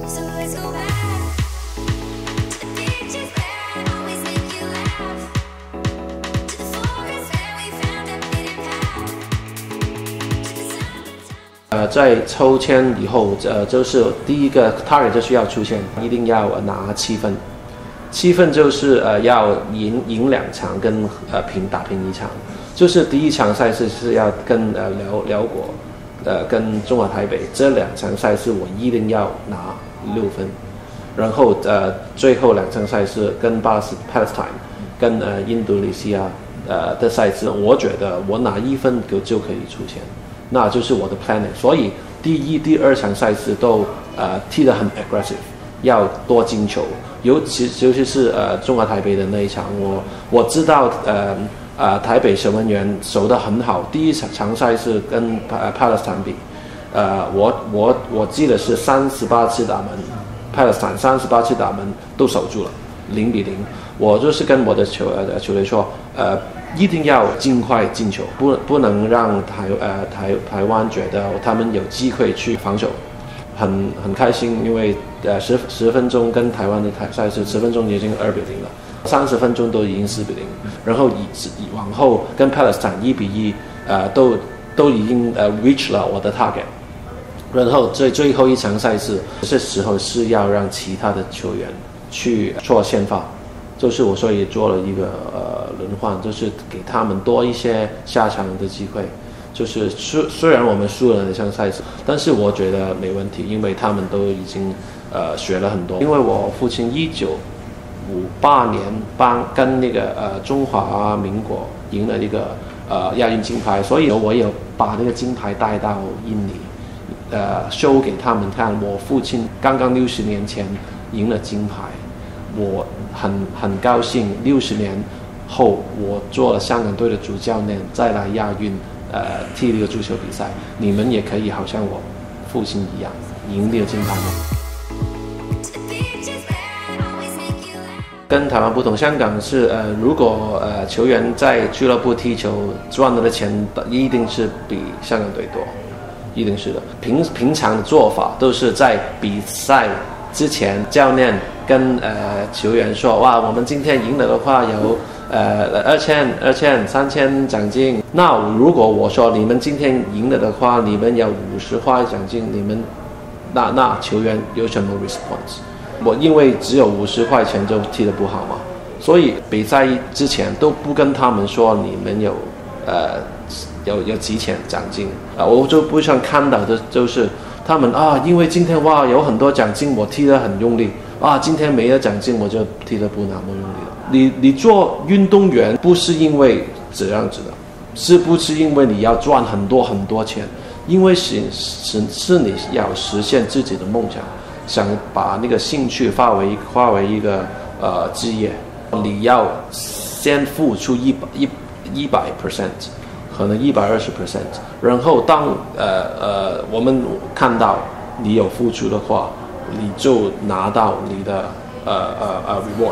So let's go back to the beaches where I always make you laugh, to the forest where we found a hidden path, to the summertime. 在抽签以后，就是第一个 target 就是要出现，一定要拿7分。7分就是要赢2场跟打平1场，就是第一场赛事是要跟辽国跟中华台北这2场赛事我一定要拿6分，然后最后2场赛事跟Palestine 跟印度尼西亚的赛事，我觉得我拿1分就可以出线，那就是我的 planning。所以第1、第2场赛事都踢得很 aggressive， 要多进球。尤其是中华台北的那一场，我知道台北守门员守得很好。第一场赛事跟Palestine 比，我记得是38次打门，Palestine 38次打门都守住了，0-0。我就是跟我的球队说，一定要尽快进球，不能让台湾觉得他们有机会去防守。很开心，因为10分钟跟台湾的赛事10分钟已经2-0了，30分钟都已经4-0，然后往后跟 Palestine 1-1，都已经reach 了我的 target， 然后最后一场赛事这时候是要让其他的球员去做先发，就是我所以做了一个轮换，就是给他们多一些下场的机会。就是虽然我们输了那场赛事，但是我觉得没问题，因为他们都已经学了很多。因为我父亲1958年跟那个中华民国赢了一个亚运金牌，所以我有把那个金牌带到印尼，show 给他们看。我父亲刚刚60年前赢了金牌，我很高兴。60年后，我做了香港队的主教练，再来亚运。踢了一个足球比赛，你们也可以好像我父亲一样赢了金牌吗？跟台湾不同，香港是如果球员在俱乐部踢球赚到的钱一定是比香港队多，一定是的。平常的做法都是在比赛之前，教练跟球员说，哇，我们今天赢了的话有2000、3000奖金。那如果我说你们今天赢了的话，你们有50块奖金，你们那球员有什么 response？ 我因为只有50块钱就踢得不好嘛，所以比赛之前都不跟他们说你们有几千奖金我就不想看到的就是他们因为今天有很多奖金，我踢得很用力今天没了奖金我就踢得不那么用力了。你做运动员不是因为这样子的，是不是因为你要赚很多很多钱？因为是你要实现自己的梦想，想把那个兴趣化为一个职业，你要先付出100%，可能120%，然后当我们看到你有付出的话，你就拿到你的reward。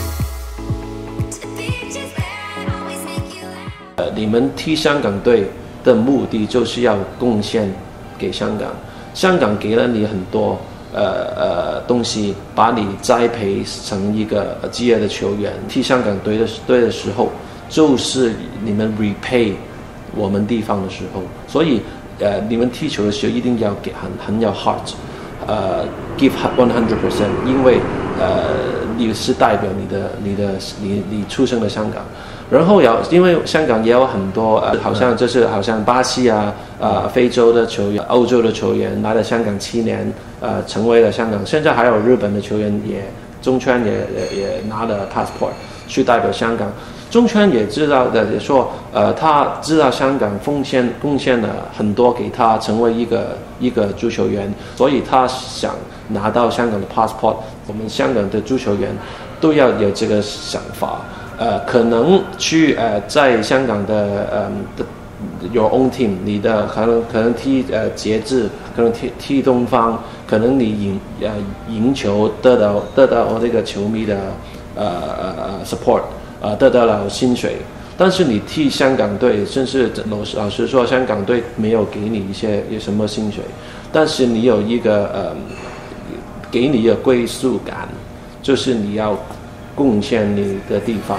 你们踢香港队的目的就是要贡献给香港，香港给了你很多东西，把你栽培成一个职业的球员。踢香港队的时候，就是你们 repay 我们地方的时候，所以你们踢球的时候一定要给很有 heart，give 100%，因为你是代表你出生的香港。然后因为香港也有很多好像巴西非洲的球员、欧洲的球员来了香港7年，成为了香港。现在还有日本的球员中圈也拿了 passport 去代表香港。中圈也知道的，也说他知道香港贡献了很多给他成为一个足球员，所以他想拿到香港的 passport。我们香港的足球员都要有这个想法。可能去在香港的your own team， 你的可能踢节制，可能踢东方，可能你赢球得到这个球迷的support， 得到了薪水。但是你踢香港队，甚至老实说，香港队没有给你有什么薪水，但是你有一个给你一个归属感，就是你要贡献你的地方。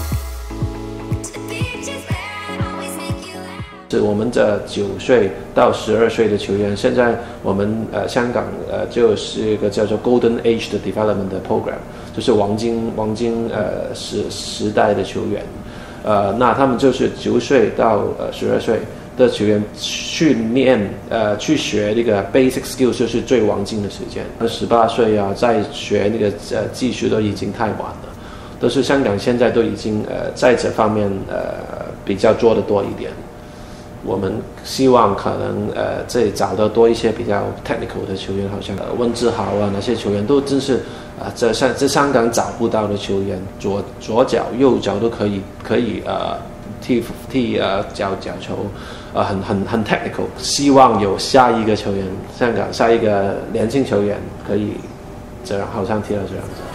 是我们这9岁到12岁的球员，现在我们香港就是一个叫做 Golden Age 的 Development 的 Program， 就是黄金时代的球员。那他们就是9岁到12岁的球员训练去学那个 basic skills， 就是最黄金的时间。18岁啊，再学那个技术都已经太晚了。都是香港现在都已经在这方面比较做得多一点。我们希望可能这里找到多一些比较 technical 的球员，好像温志豪啊那些球员都真是在香港找不到的球员，左脚右脚都可以踢角球，很 technical。希望有下一个球员，香港下一个年轻球员可以这样，好像踢到这样子。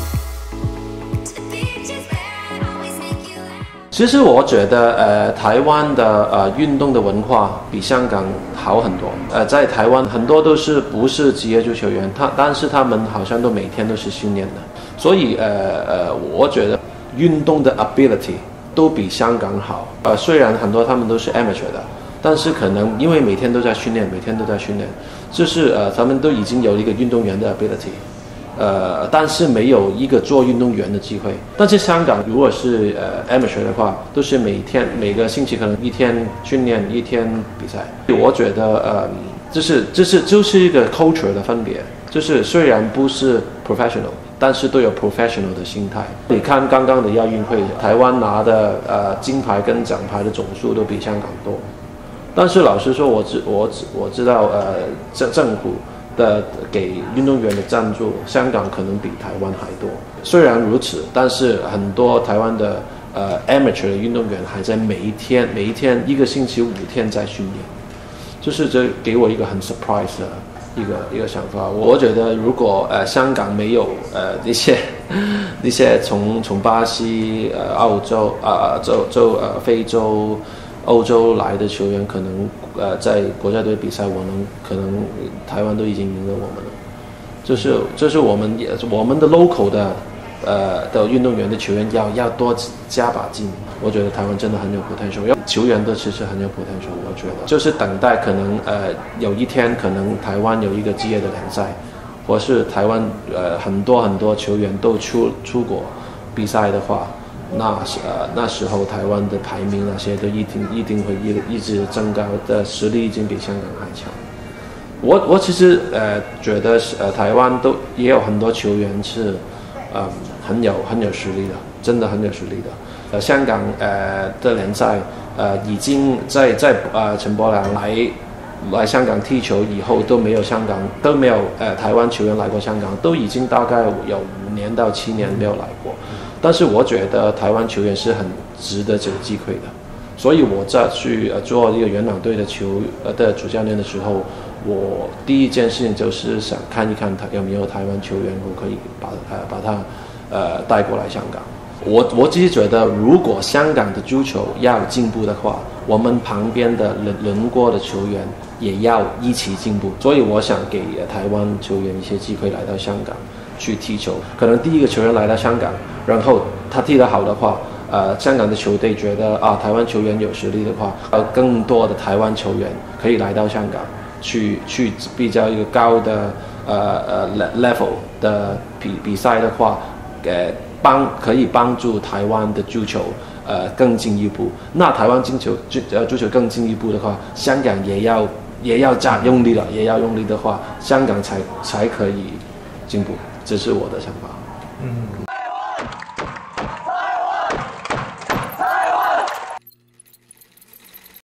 其实我觉得台湾的运动的文化比香港好很多。在台湾很多都是不是职业足球员，但是他们好像都每天都是训练的，所以我觉得运动的 ability 都比香港好。虽然很多他们都是 amateur 的，但是可能因为每天都在训练，就是他们都已经有一个运动员的 ability。但是没有一个做运动员的机会。但是香港如果是amateur 的话，都是每个星期可能1天训练1天比赛。我觉得就是一个 culture 的分别，就是虽然不是 professional， 但是都有 professional 的心态。你看刚刚的亚运会，台湾拿的金牌跟奖牌的总数都比香港多。但是老实说，我知道政府的给运动员的赞助，香港可能比台湾还多。虽然如此，但是很多台湾的amateur 的运动员还在每一天1个星期5天在训练，就是这给我一个很 surprise 的一个想法。我觉得如果香港没有那些从巴西、澳洲、非洲、欧洲来的球员，可能在国家队比赛，可能台湾都已经赢了我们了。就是我们的 local 的运动员的球员要多加把劲。我觉得台湾真的很有 potential， 球员的其实很有 potential。我觉得就是等待可能有一天可能台湾有一个职业的联赛，或是台湾很多球员都出国比赛的话。那时候台湾的排名那些都一定会一直增高，的实力已经比香港还强。我其实觉得台湾也有很多球员是很有实力的，真的很有实力的。香港的联赛已经在陈柏良来香港踢球以后都没有台湾球员来过香港，都已经大概有5年到7年没有来过。但是我觉得台湾球员是很值得这个机会的，所以我在去做一个元朗队的主教练的时候，我第一件事情就是想看一看有没有台湾球员，我可以把他带过来香港。我自己觉得，如果香港的足球要进步的话，我们旁边的轮过的球员也要一起进步。所以我想给台湾球员一些机会来到香港去踢球。可能第一个球员来到香港，然后他踢得好的话，香港的球队觉得台湾球员有实力的话，更多的台湾球员可以来到香港去比较一个高的level 的比赛的话，可以帮助台湾的足球更进一步。那台湾足球更进一步的话，香港也要用力了，也要用力的话，香港才可以进步。这是我的想法。